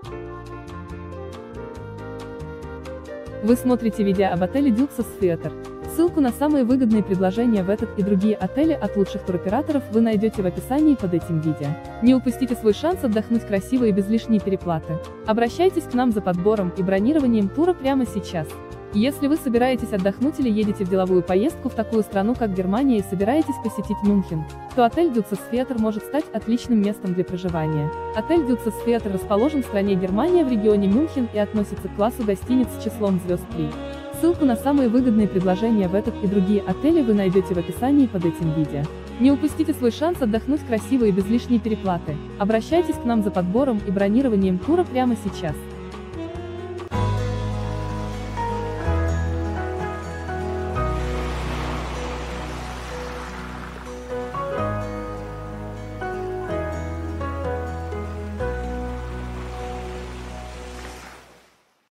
Вы смотрите видео об отеле Duxos Theatre. Ссылку на самые выгодные предложения в этот и другие отели от лучших туроператоров вы найдете в описании под этим видео. Не упустите свой шанс отдохнуть красиво и без лишней переплаты. Обращайтесь к нам за подбором и бронированием тура прямо сейчас. Если вы собираетесь отдохнуть или едете в деловую поездку в такую страну, как Германия, и собираетесь посетить Мюнхен, то отель Duxos Theatre может стать отличным местом для проживания. Отель Duxos Theatre расположен в стране Германия в регионе Мюнхен и относится к классу гостиниц с числом звезд 3. Ссылку на самые выгодные предложения в этот и другие отели вы найдете в описании под этим видео. Не упустите свой шанс отдохнуть красиво и без лишней переплаты. Обращайтесь к нам за подбором и бронированием тура прямо сейчас.